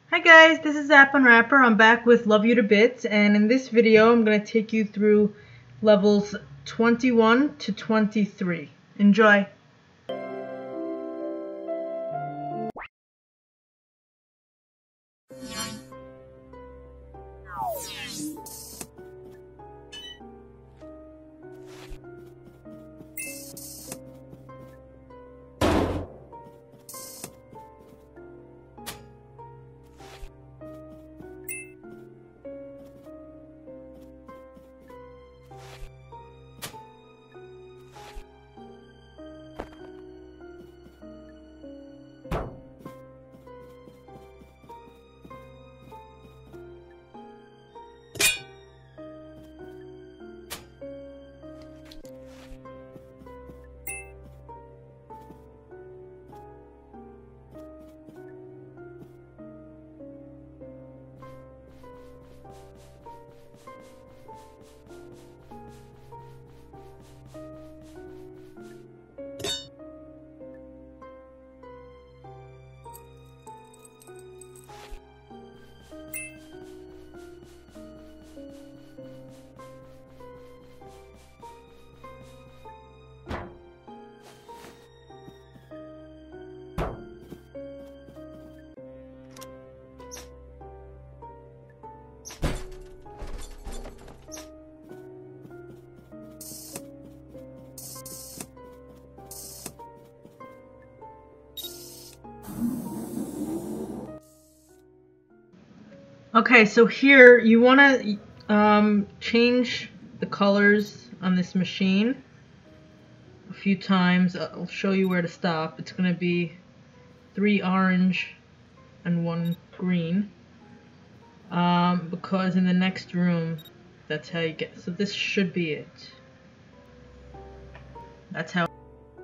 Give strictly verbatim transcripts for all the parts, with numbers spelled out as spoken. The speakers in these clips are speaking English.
Hi guys, this is Zap Unwrapper. I'm back with Love You to Bits, and in this video I'm going to take you through levels twenty-one to twenty-three. Enjoy! Okay, so here you want to um, change the colors on this machine a few times. I'll show you where to stop. It's going to be three orange and one green, um, because in the next room that's how you get, so this should be it. That's how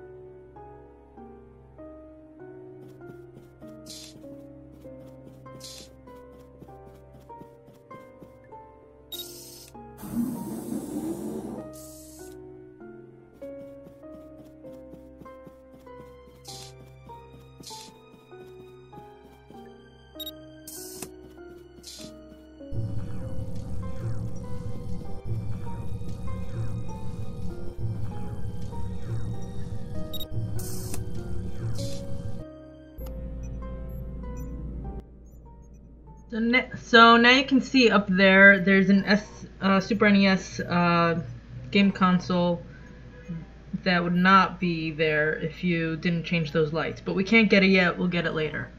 So, so now you can see up there, there's an S, uh, Super N E S uh, game console that would not be there if you didn't change those lights. But we can't get it yet, we'll get it later.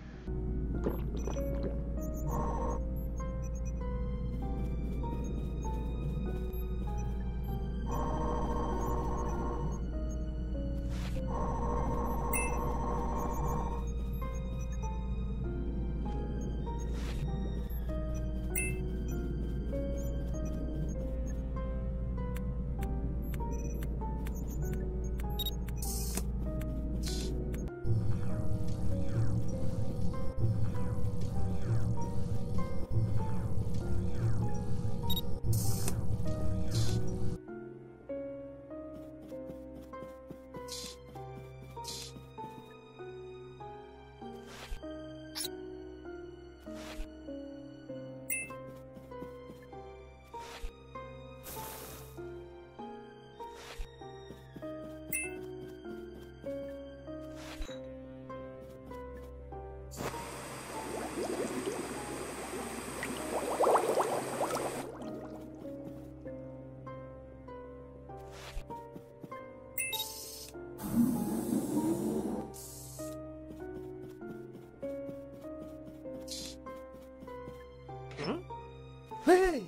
Hey!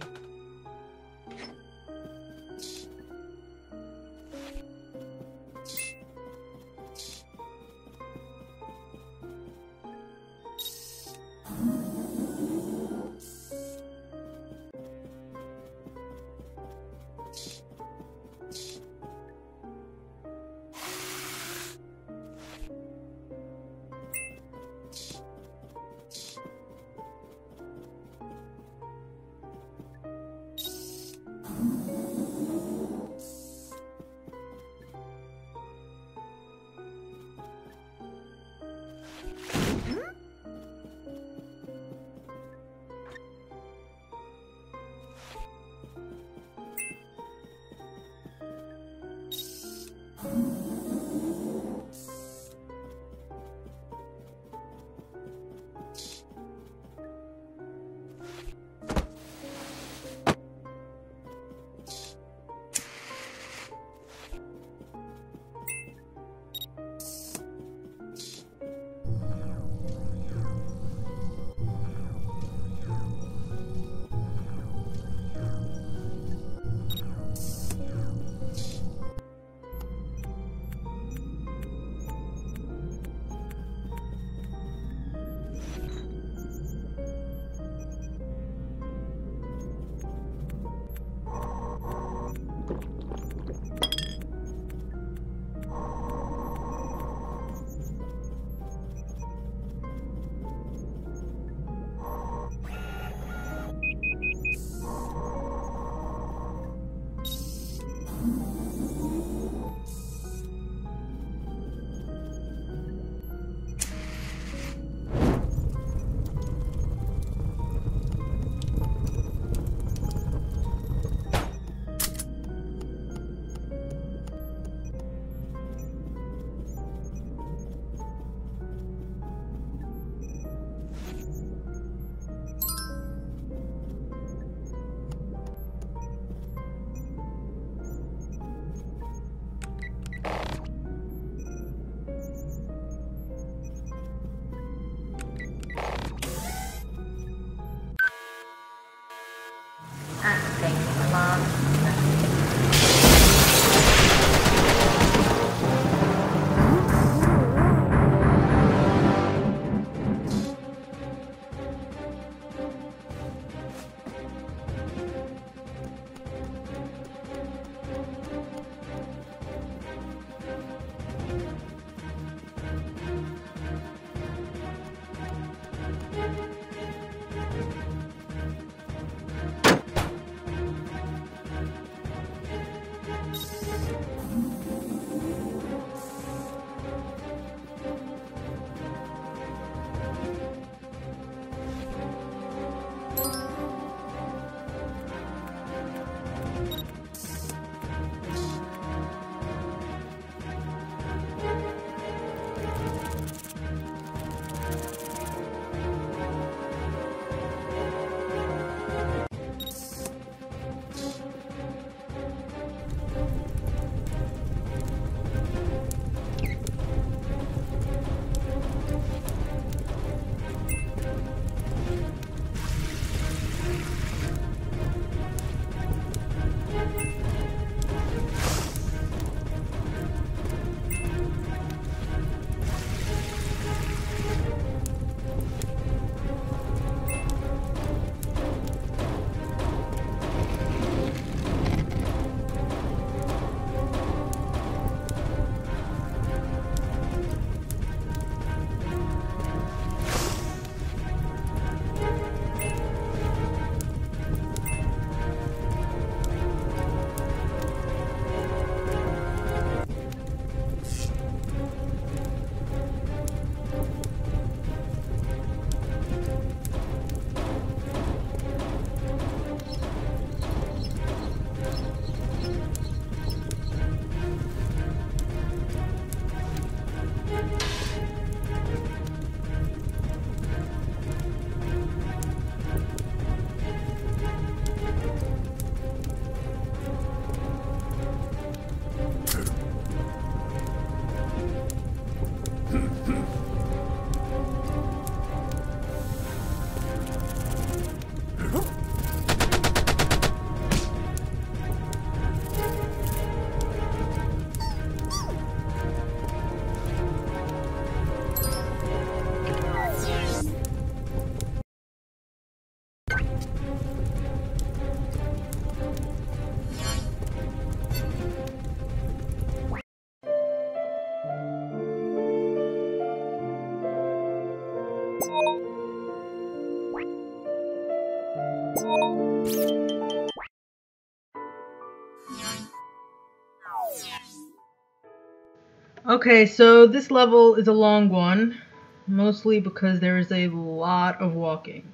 Okay, so this level is a long one, mostly because there is a lot of walking.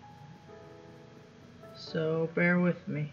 So bear with me.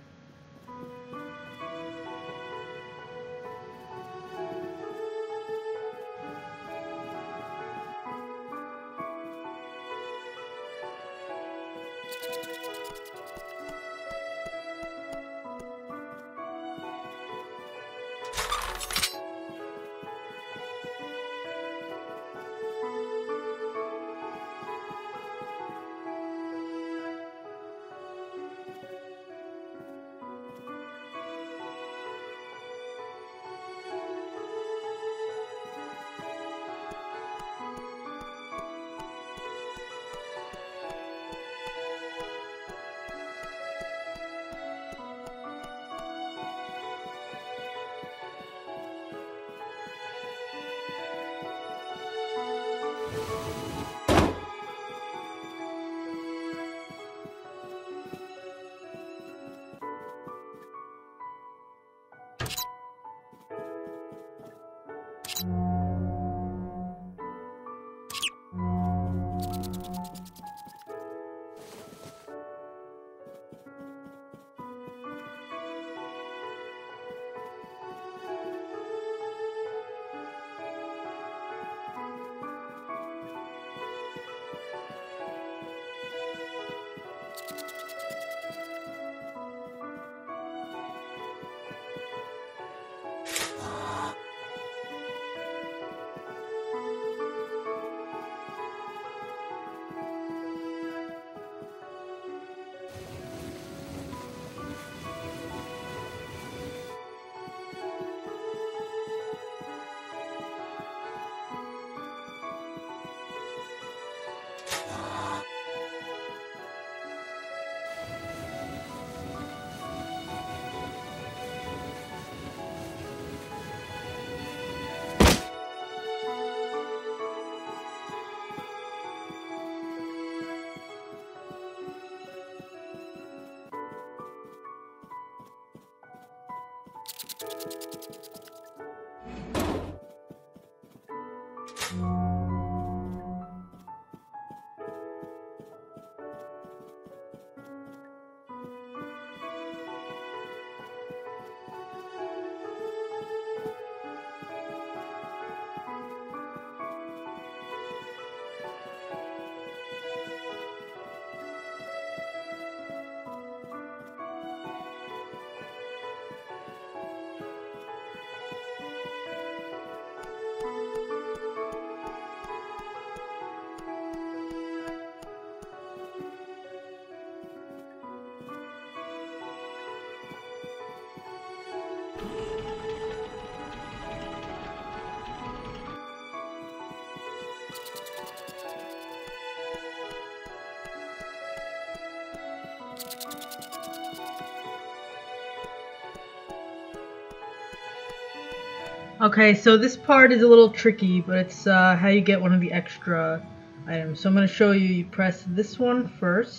Okay, so this part is a little tricky, but it's uh, how you get one of the extra items. So I'm going to show you. You press this one first,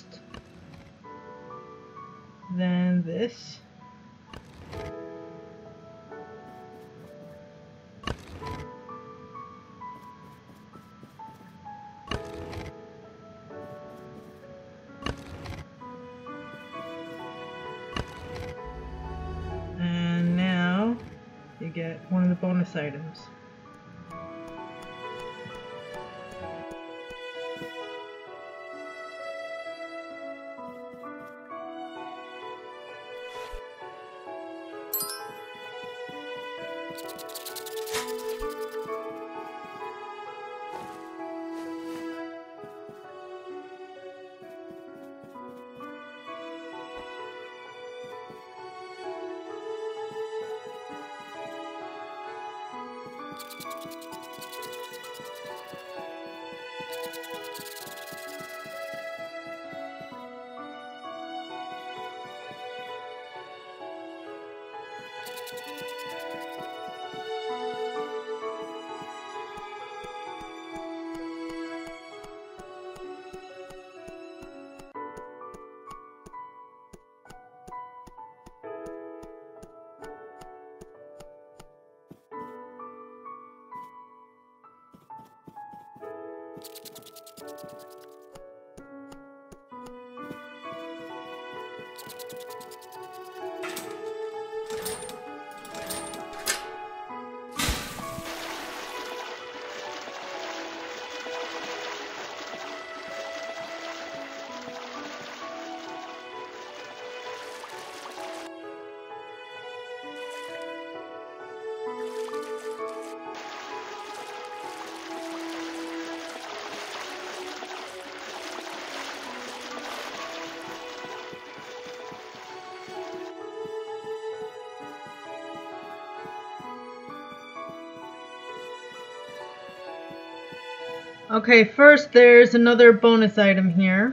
then this. And now you get one of the bonus items. Okay, first there's another bonus item here.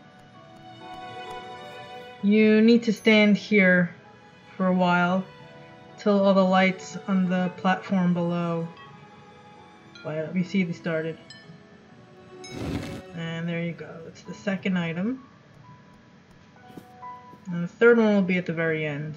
You need to stand here for a while till all the lights on the platform below light up. You see they started. And there you go. It's the second item. And the third one will be at the very end.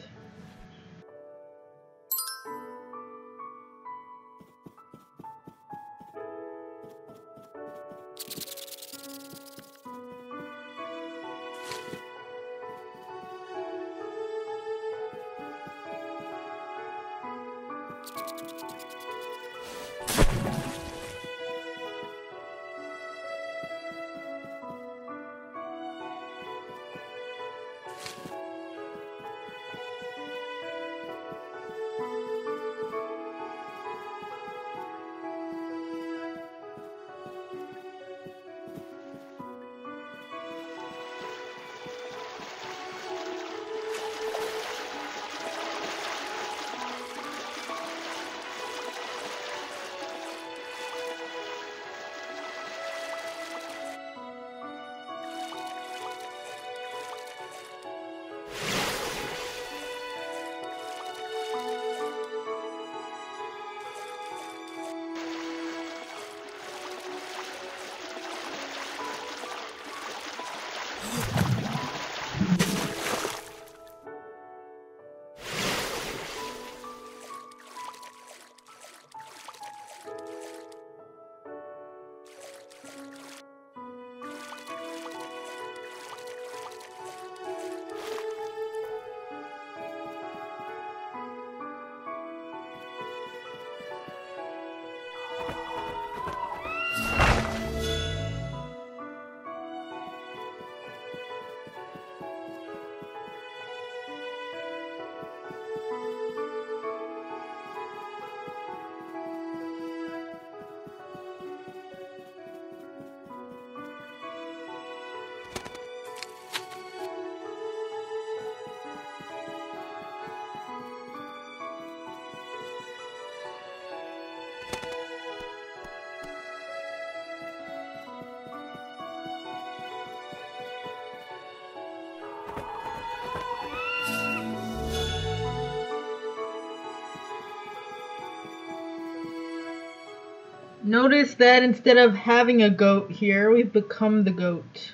Notice that instead of having a goat here, we've become the goat.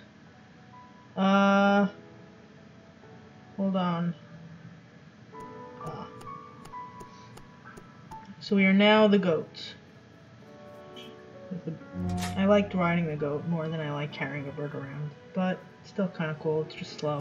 Uh, hold on. Ah. So we are now the goat. I liked riding the goat more than I like carrying a bird around, but it's still kind of cool. It's just slow.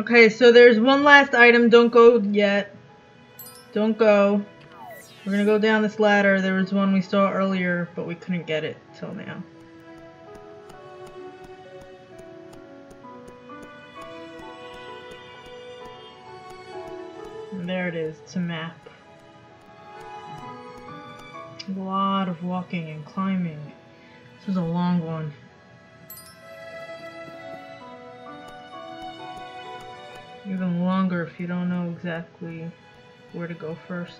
Okay, so there's one last item. Don't go yet. Don't go. We're gonna go down this ladder. There was one we saw earlier, but we couldn't get it till now. And there it is. It's a map. A lot of walking and climbing. This was a long one. Even longer if you don't know exactly where to go first.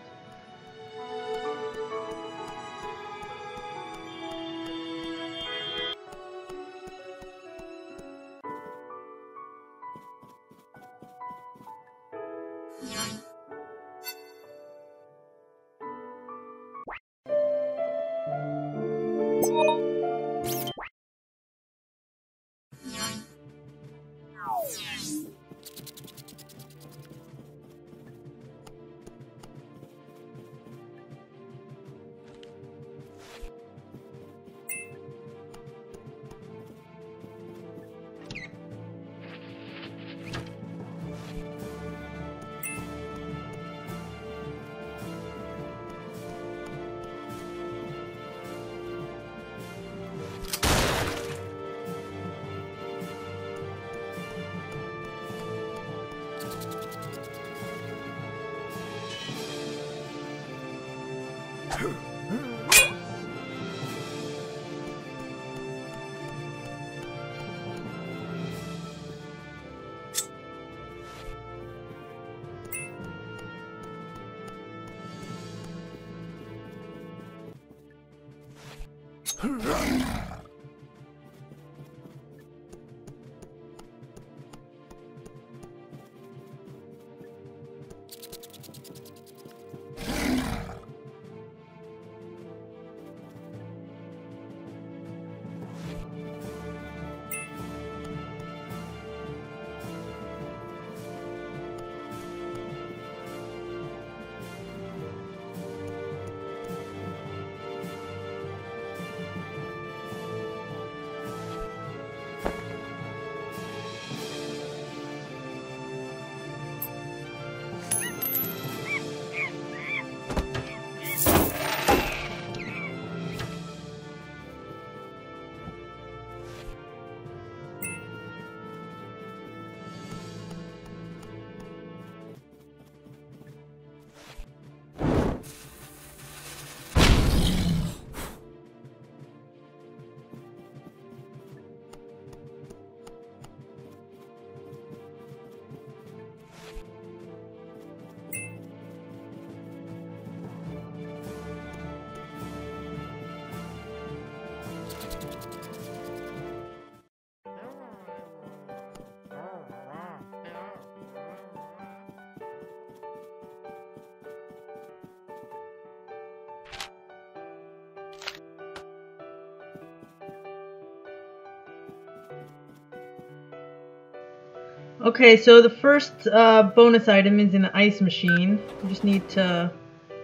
Okay, so the first uh, bonus item is an ice machine. You just need to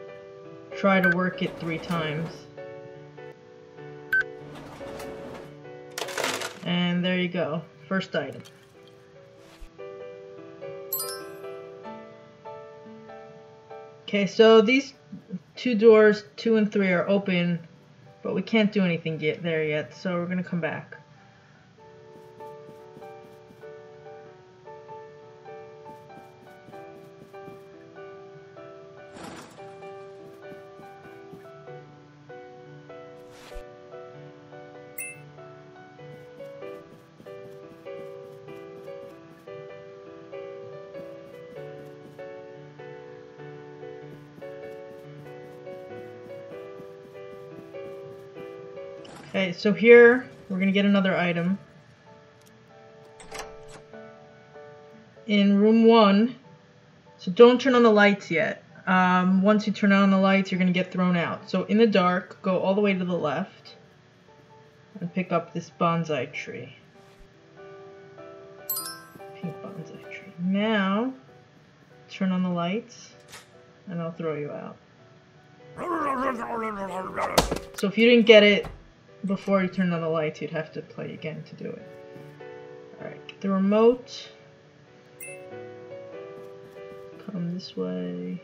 try to work it three times. And there you go, first item. Okay, so these two doors, two and three, are open, but we can't do anything yet there yet, so we're gonna come back. Okay, so here we're gonna get another item. In room one, so don't turn on the lights yet. Um, once you turn on the lights, you're gonna get thrown out. So in the dark, go all the way to the left and pick up this bonsai tree. Pink bonsai tree. Now, turn on the lights and I'll throw you out. So if you didn't get it before you turned on the lights, you'd have to play again to do it. Alright, get the remote. come this way.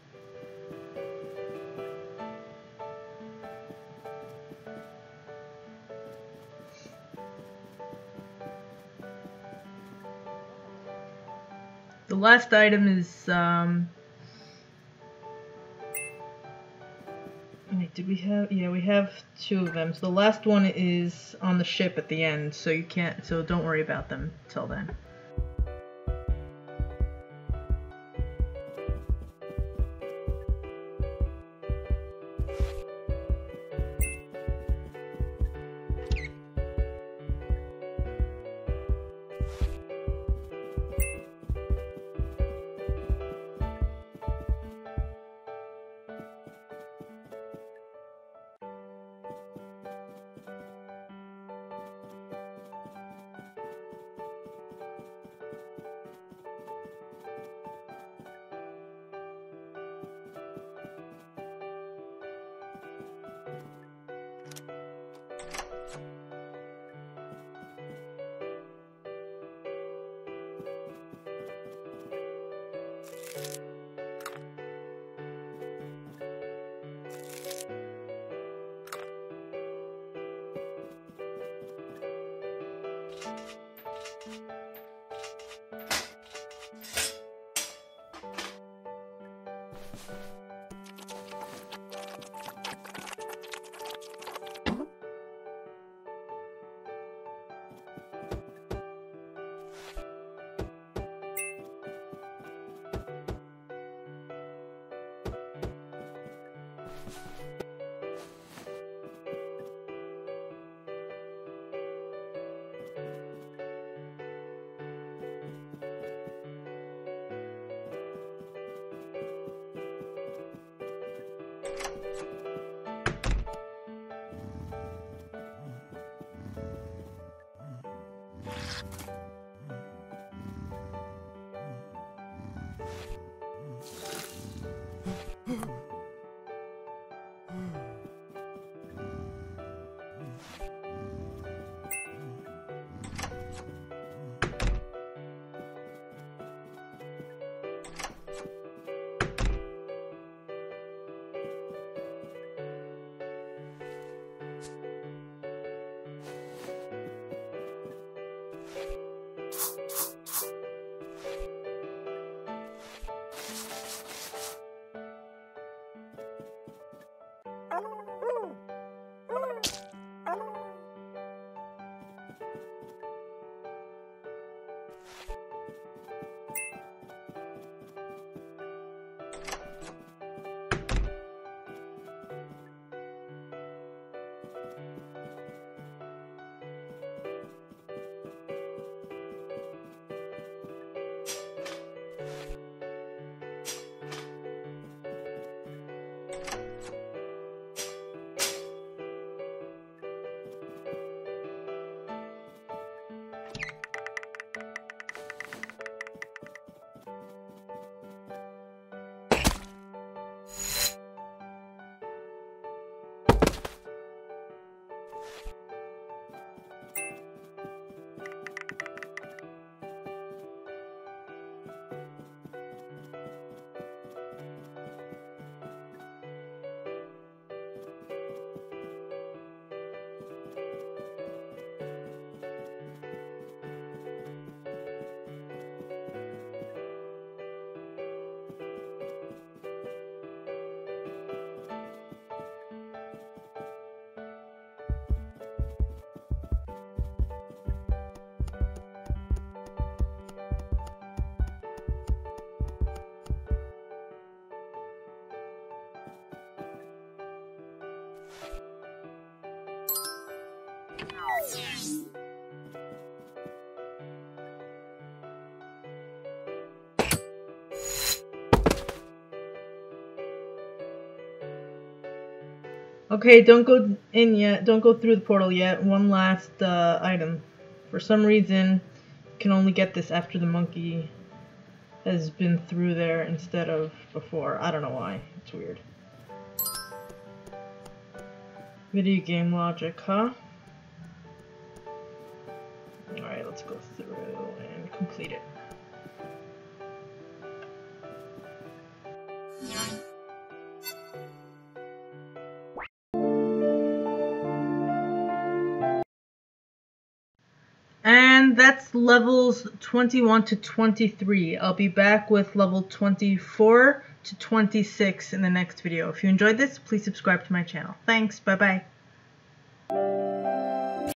The last item is, um, wait, did we have, yeah, we have two of them. So the last one is on the ship at the end, so you can't, so don't worry about them till then. Okay, don't go in yet. Don't go through the portal yet. One last uh, item. For some reason, you can only get this after the monkey has been through there instead of before. I don't know why. It's weird. Video game logic, huh? Alright, let's go through and complete it. that's levels twenty-one to twenty-three. I'll be back with level twenty-four to twenty-six in the next video. If you enjoyed this, please subscribe to my channel. Thanks. Bye-bye.